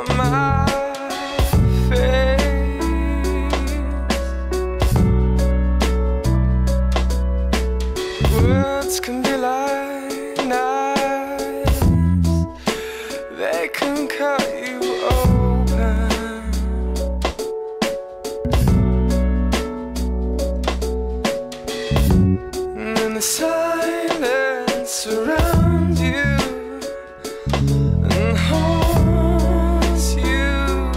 my face. Words can be like knives, they can cut you open. And in the silence around you and haunts you,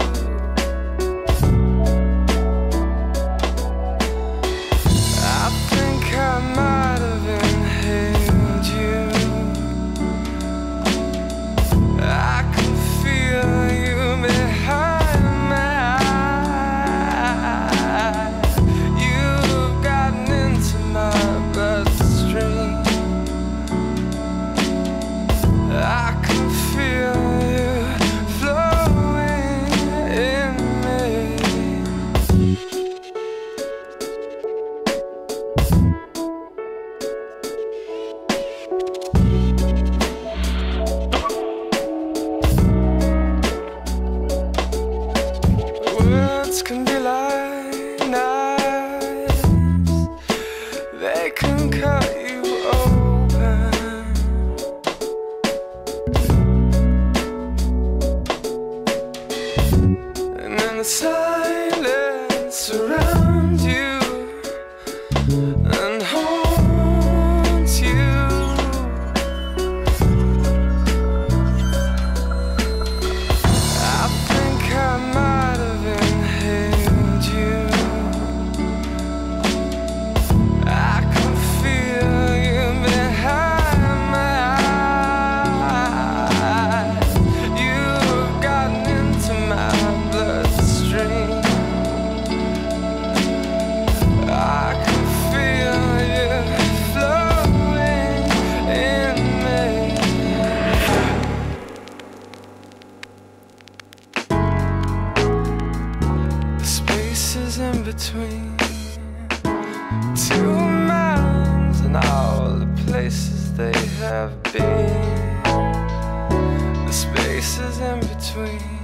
I think I might have inhaled you. I can feel you behind my eyes. You've gotten into my bloodstream. I can feel you flowing in me. Words can be like knives, they can cut you open. And in the silence around you and haunts you, I think I might have inhaled you. I can feel you behind my eyes. You've gotten into my bloodstream. I can feel you flowing in me. The spaces in between two minds and all the places they have been. The spaces in between